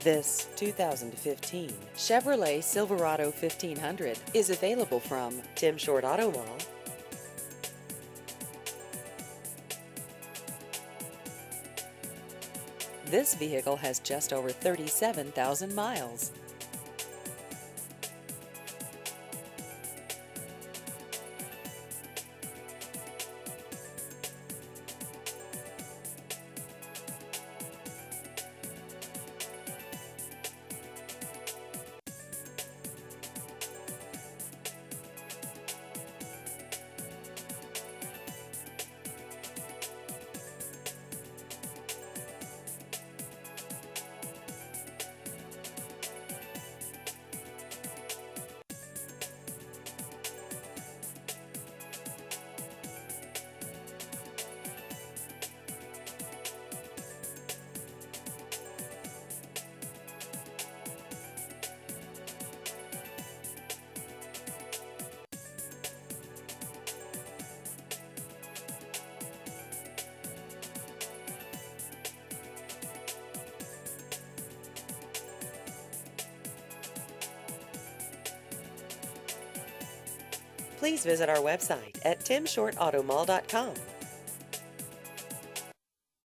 This 2015 Chevrolet Silverado 1500 is available from Tim Short Auto Mall. This vehicle has just over 37,000 miles. Please visit our website at timshortautomall.com.